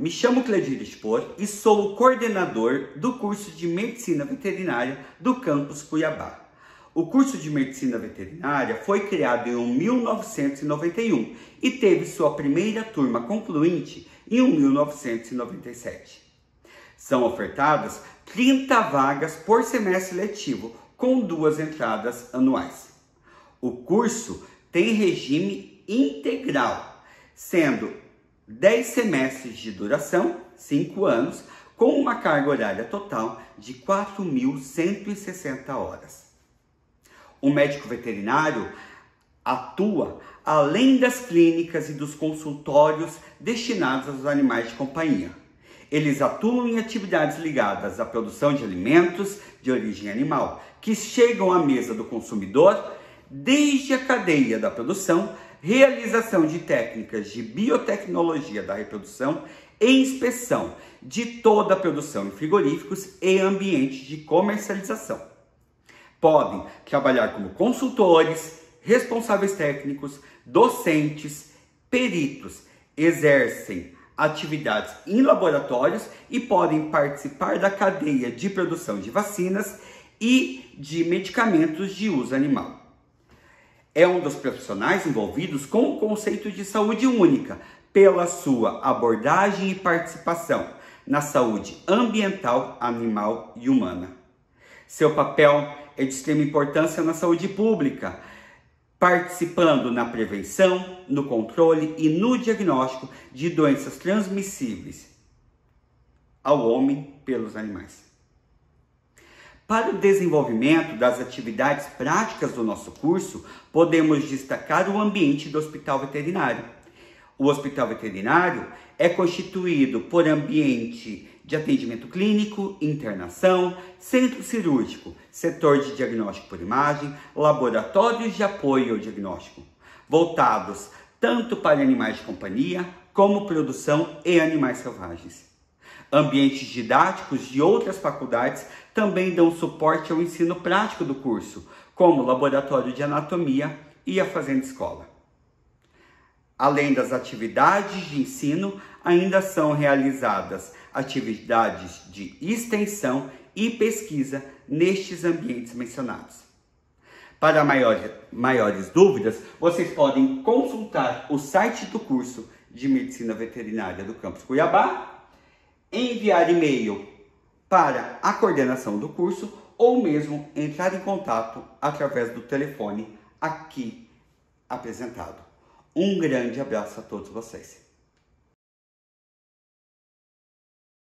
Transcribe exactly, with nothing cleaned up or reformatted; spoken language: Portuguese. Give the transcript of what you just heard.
me chamo Cledir Expor e sou o coordenador do curso de Medicina Veterinária do campus Cuiabá. O curso de Medicina Veterinária foi criado em mil novecentos e noventa e um e teve sua primeira turma concluinte em mil novecentos e noventa e sete. São ofertadas trinta vagas por semestre letivo, com duas entradas anuais. O curso tem regime integral, sendo dez semestres de duração, cinco anos, com uma carga horária total de quatro mil cento e sessenta horas. O médico veterinário atua além das clínicas e dos consultórios destinados aos animais de companhia. Eles atuam em atividades ligadas à produção de alimentos de origem animal, que chegam à mesa do consumidor desde a cadeia da produção, realização de técnicas de biotecnologia da reprodução e inspeção de toda a produção em frigoríficos e ambientes de comercialização. Podem trabalhar como consultores, responsáveis técnicos, docentes, peritos, exercem atividades em laboratórios e podem participar da cadeia de produção de vacinas e de medicamentos de uso animal. É um dos profissionais envolvidos com o conceito de saúde única, pela sua abordagem e participação na saúde ambiental, animal e humana. Seu papel é de extrema importância na saúde pública, participando na prevenção, no controle e no diagnóstico de doenças transmissíveis ao homem pelos animais. Para o desenvolvimento das atividades práticas do nosso curso, podemos destacar o ambiente do hospital veterinário. O hospital veterinário é constituído por ambiente de atendimento clínico, internação, centro cirúrgico, setor de diagnóstico por imagem, laboratórios de apoio ao diagnóstico, voltados tanto para animais de companhia, como produção e animais selvagens. Ambientes didáticos de outras faculdades também dão suporte ao ensino prático do curso, como o laboratório de anatomia e a fazenda escola. Além das atividades de ensino, ainda são realizadas atividades de extensão e pesquisa nestes ambientes mencionados. Para maiores, maiores dúvidas, vocês podem consultar o site do curso de Medicina Veterinária do campus Cuiabá, enviar e-mail para a coordenação do curso ou mesmo entrar em contato através do telefone aqui apresentado. Um grande abraço a todos vocês.